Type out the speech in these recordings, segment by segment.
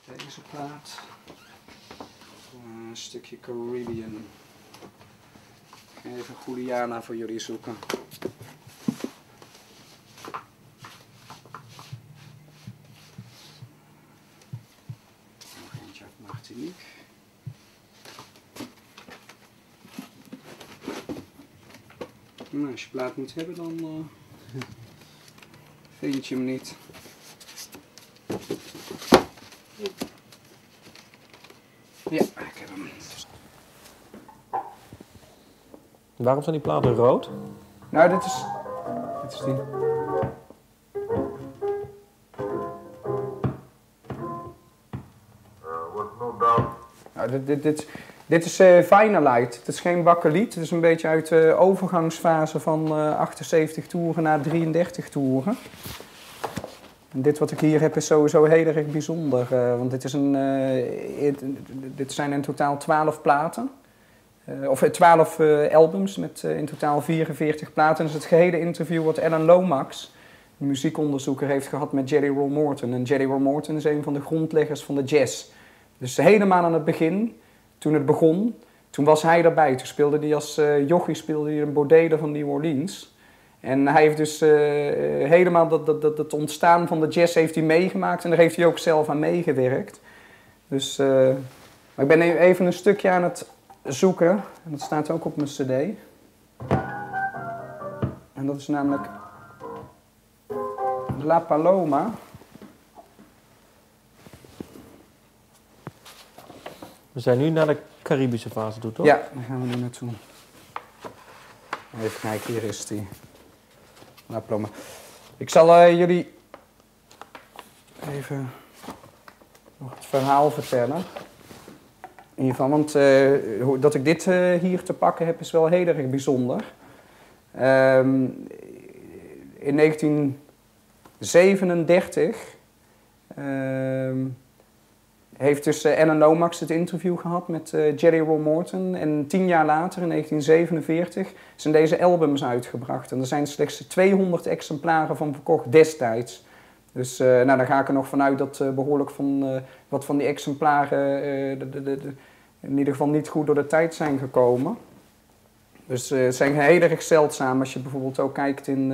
Deze plaat. Een stukje Caribbean. Even Juliana voor jullie zoeken. Nog eentje uit Martinique. Nou, als je plaat moet hebben, dan vind je hem niet. Ja, ik heb hem. Waarom zijn die platen rood? Nou, dit is die. Nou, dit is Vinylite. Het is geen bakkeliet. Het is een beetje uit de overgangsfase van 78 toeren naar 33 toeren. En dit wat ik hier heb is sowieso heel erg bijzonder. Want dit zijn in totaal 12 platen. Of 12 albums met in totaal 44 platen. Dat is het gehele interview wat Alan Lomax, een muziekonderzoeker, heeft gehad met Jelly Roll Morton. En Jelly Roll Morton is een van de grondleggers van de jazz. Dus helemaal aan het begin, toen het begon, toen was hij erbij. Toen speelde hij als jochie een bordele van New Orleans. En hij heeft dus helemaal het ontstaan van de jazz heeft hij meegemaakt. En daar heeft hij ook zelf aan meegewerkt. Dus, maar ik ben even een stukje aan het zoeken. En dat staat ook op mijn cd. En dat is namelijk La Paloma. We zijn nu naar de Caribische fase toe, toch? Ja, daar gaan we nu naartoe. Even kijken, hier is die. La Paloma. Ik zal jullie even nog het verhaal vertellen. In ieder geval, want dat ik dit hier te pakken heb is wel heel erg bijzonder. In 1937 heeft dus Alan Lomax het interview gehad met Jelly Roll Morton. En 10 jaar later, in 1947, zijn deze albums uitgebracht. En er zijn slechts 200 exemplaren van verkocht destijds. Dus nou, daar ga ik er nog vanuit dat behoorlijk wat van die exemplaren in ieder geval niet goed door de tijd zijn gekomen. Dus het zijn heel erg zeldzaam. Als je bijvoorbeeld ook kijkt in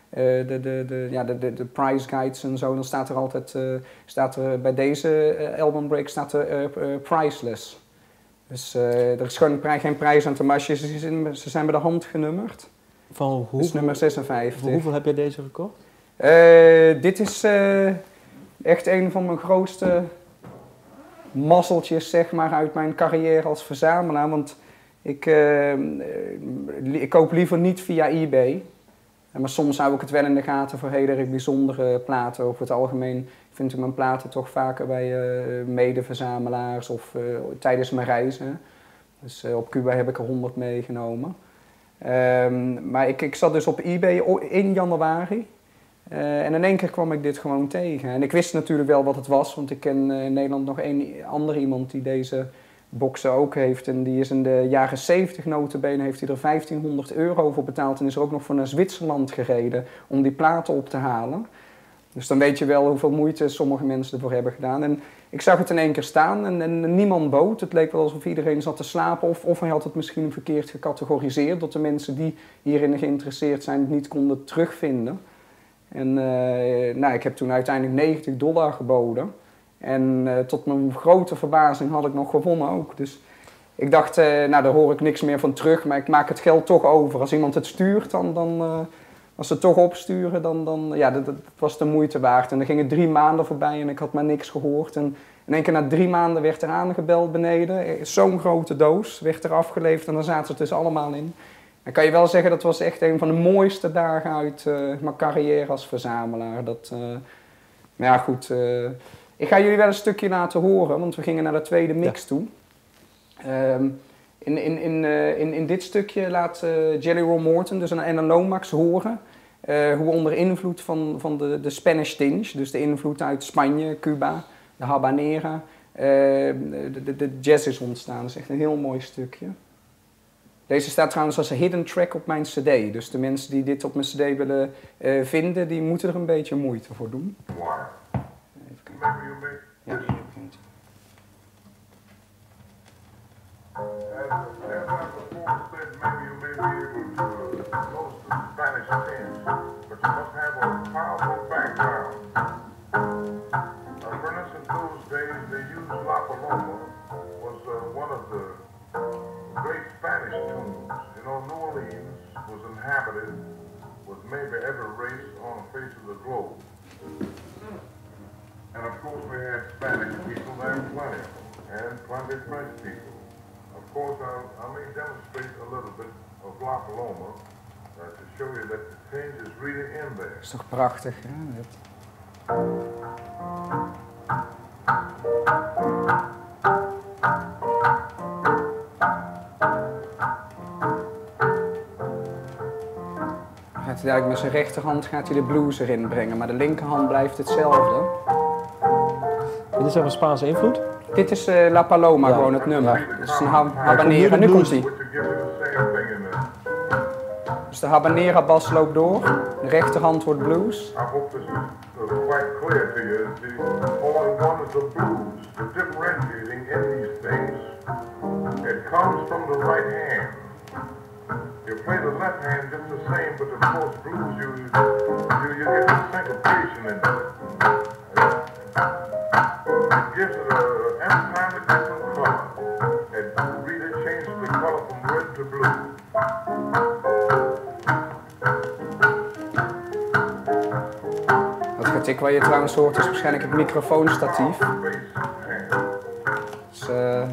de price guides en zo, dan staat er altijd bij deze albumbreak staat er priceless. Dus er is gewoon geen prijs aan te masje. Ze zijn bij de hand genummerd. Van hoeveel, dus nummer 56. Voor hoeveel heb jij deze gekocht? Dit is echt een van mijn grootste mazzeltjes, zeg maar, uit mijn carrière als verzamelaar. Want ik koop liever niet via eBay. Maar soms hou ik het wel in de gaten voor heel erg bijzondere platen. Over het algemeen vind ik mijn platen toch vaker bij medeverzamelaars of tijdens mijn reizen. Dus op Cuba heb ik er 100 meegenomen. Maar ik zat dus op eBay in januari. En in één keer kwam ik dit gewoon tegen. En ik wist natuurlijk wel wat het was, want ik ken in Nederland nog één andere iemand die deze boxen ook heeft. En die is in de jaren 70 nota bene, heeft hij er €1500 voor betaald. En is er ook nog voor naar Zwitserland gereden om die platen op te halen. Dus dan weet je wel hoeveel moeite sommige mensen ervoor hebben gedaan. En ik zag het in één keer staan en niemand bood. Het leek wel alsof iedereen zat te slapen. Of hij had het misschien verkeerd gecategoriseerd. Dat de mensen die hierin geïnteresseerd zijn het niet konden terugvinden. En nou, ik heb toen uiteindelijk $90 geboden. En tot mijn grote verbazing had ik nog gewonnen ook. Dus ik dacht, nou daar hoor ik niks meer van terug, maar ik maak het geld toch over. Als iemand het stuurt, als ze het toch opsturen, dan ja, dat was de moeite waard. En er gingen 3 maanden voorbij en ik had maar niks gehoord. En in één keer na 3 maanden werd er aangebeld beneden. Zo'n grote doos werd er afgeleverd en daar zaten ze dus allemaal in. Dan kan je wel zeggen, dat was echt een van de mooiste dagen uit mijn carrière als verzamelaar. Maar ja, goed. Ik ga jullie wel een stukje laten horen, want we gingen naar de tweede mix toe. In dit stukje laat Jelly Roll Morton dus een Lomax horen hoe onder invloed van de Spanish tinge, dus de invloed uit Spanje, Cuba, de habanera, de jazz is ontstaan. Dat is echt een heel mooi stukje. Deze staat trouwens als een hidden track op mijn cd. Dus de mensen die dit op mijn cd willen vinden, die moeten er een beetje moeite voor doen. Even kijken. Ja, hier begint hij. race on the face of the globe. And of course we had Spanish people, there were plenty of them, and plenty of French people. Of course I may demonstrate a little bit of La Paloma to show you that the change is really in there. Dat is toch prachtig, hè? Gaat hij eigenlijk met zijn rechterhand gaat hij de blues erin brengen, maar de linkerhand blijft hetzelfde. Dit is even Spaanse invloed. Dit is La Paloma, Ja. gewoon het nummer. Ja. Het is een habanera. Nu komt hij. Which will give you the same thing in there. Dus de habanera bas loopt door, de rechterhand wordt blues. I hope this is quite clear to you. All in one is the blues. The differentiating in these things, it comes from the right hand. You play the left hand just the same, but of course blues you get the syncopation in it. It gives it every time a different color. It really changes the color from red to blue. Dat getik waar je trouwens hoort is waarschijnlijk het microfoonstatief. Dus,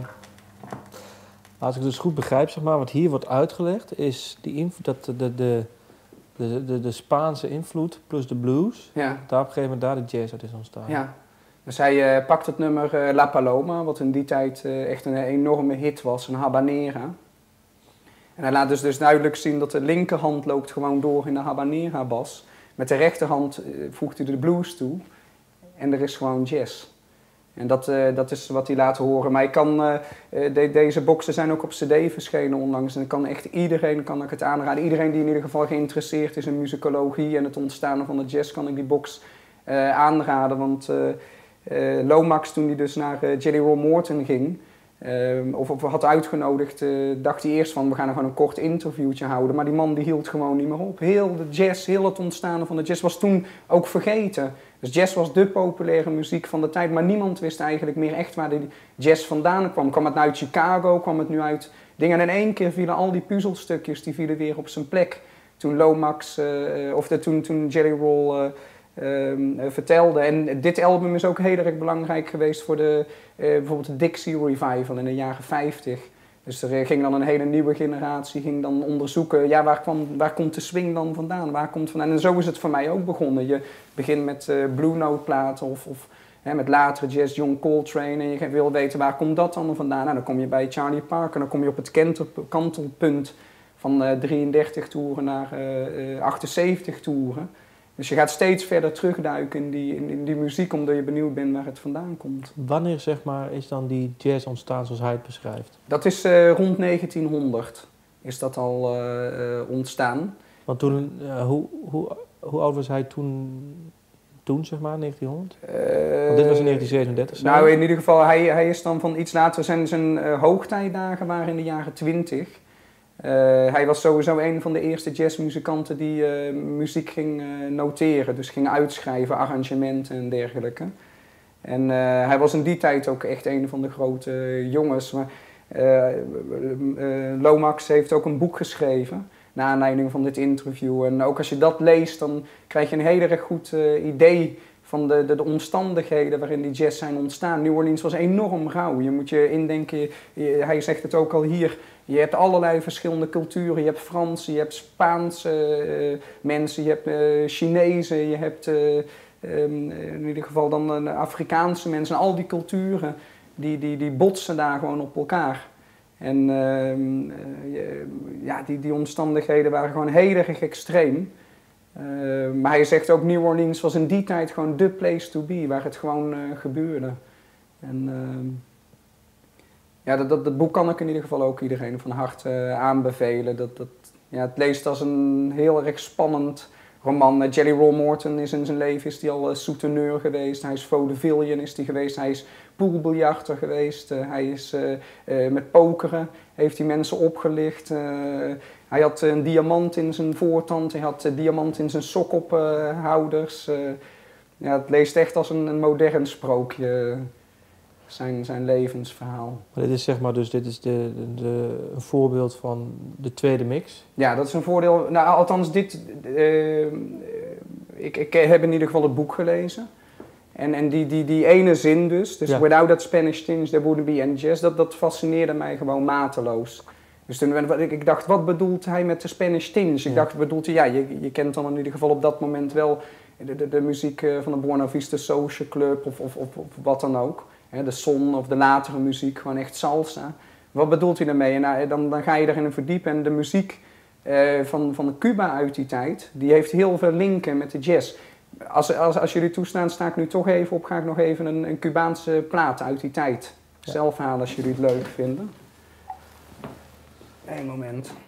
Als ik het dus goed begrijp, zeg maar, wat hier wordt uitgelegd, is die invloed, dat de Spaanse invloed plus de blues, ja, daar op een gegeven moment daar de jazz uit is ontstaan. ja. Dus hij pakt het nummer La Paloma, wat in die tijd echt een enorme hit was, een habanera. En hij laat dus duidelijk zien dat de linkerhand loopt gewoon door in de habanera bas. Met de rechterhand voegt hij de blues toe en er is gewoon jazz. En dat is wat hij laat horen. Maar ik kan, deze boxen zijn ook op cd verschenen onlangs. En kan echt iedereen kan ik het aanraden. Iedereen die in ieder geval geïnteresseerd is in muzikologie en het ontstaan van de jazz, kan ik die box aanraden. Want Lomax, toen hij dus naar Jelly Roll Morton ging, of had uitgenodigd, dacht hij eerst van we gaan er gewoon een kort interviewtje houden. Maar die man die hield gewoon niet meer op. Heel de jazz, heel het ontstaan van de jazz was toen ook vergeten. Dus jazz was de populaire muziek van de tijd, maar niemand wist eigenlijk meer echt waar de jazz vandaan kwam. Kwam het nou uit Chicago, kwam het nu uit dingen. En in één keer vielen al die puzzelstukjes, die vielen weer op zijn plek. Toen Lomax, toen Jelly Roll vertelde. En dit album is ook heel erg belangrijk geweest voor bijvoorbeeld de Dixie Revival in de jaren 50. Dus er ging dan een hele nieuwe generatie ging dan onderzoeken, ja, waar komt de swing dan vandaan? Waar komt vandaan? En zo is het voor mij ook begonnen. Je begint met Blue Note platen of met latere jazz, John Coltrane. En je wil weten, waar komt dat dan vandaan? Nou, dan kom je bij Charlie Parker, dan kom je op het kantelpunt van 33 toeren naar 78 toeren. Dus je gaat steeds verder terugduiken in die muziek, omdat je benieuwd bent waar het vandaan komt. Wanneer, zeg maar, is dan die jazz ontstaan zoals hij het beschrijft? Dat is rond 1900 is dat al ontstaan. Want toen, hoe oud was hij toen, zeg maar, 1900? Want dit was in 1937. Nou, in ieder geval, hij is dan van iets later. Zijn hoogtijdagen waren in de jaren 20. Hij was sowieso een van de eerste jazzmuzikanten die muziek ging noteren. Dus ging uitschrijven, arrangementen en dergelijke. En hij was in die tijd ook echt een van de grote jongens. Maar Lomax heeft ook een boek geschreven, naar aanleiding van dit interview. En ook als je dat leest, dan krijg je een heel erg goed idee van de omstandigheden waarin die jazz zijn ontstaan. New Orleans was enorm rauw. Je moet je indenken, hij zegt het ook al hier, je hebt allerlei verschillende culturen. Je hebt Fransen, je hebt Spaanse mensen, je hebt Chinezen, je hebt in ieder geval dan Afrikaanse mensen. En al die culturen, die botsen daar gewoon op elkaar. En die omstandigheden waren gewoon heel erg extreem. Maar hij zegt ook, New Orleans was in die tijd gewoon the place to be, waar het gewoon gebeurde. En dat boek kan ik in ieder geval ook iedereen van harte aanbevelen. Het leest als een heel erg spannend roman. Jelly Roll Morton is in zijn leven is die al souteneur geweest. Hij is vaudevillien is die geweest. Hij is poolbiljarter geweest. Hij is met pokeren heeft hij mensen opgelicht. Hij had een diamant in zijn voortand. Hij had diamant in zijn sokophouders. Het leest echt als een modern sprookje. Zijn levensverhaal. Maar dit is zeg maar dus een voorbeeld van de tweede mix. Ja, dat is een voordeel. Nou, althans ik heb in ieder geval het boek gelezen. En die ene zin dus Ja. without that Spanish tinge there wouldn't be any jazz, dat fascineerde mij gewoon mateloos. Dus toen, ik dacht, wat bedoelt hij met de Spanish tinge? Ik dacht, bedoelt hij, ja, je kent dan in ieder geval op dat moment wel de muziek van de Buena Vista Social Club of wat dan ook. De son of de latere muziek, gewoon echt salsa. Wat bedoelt hij daarmee? En dan ga je erin verdiepen en de muziek van Cuba uit die tijd, die heeft heel veel linken met de jazz. Als jullie toestaan, sta ik nu toch even op, ga ik nog even een Cubaanse plaat uit die tijd zelf halen als jullie het leuk vinden. Eén moment.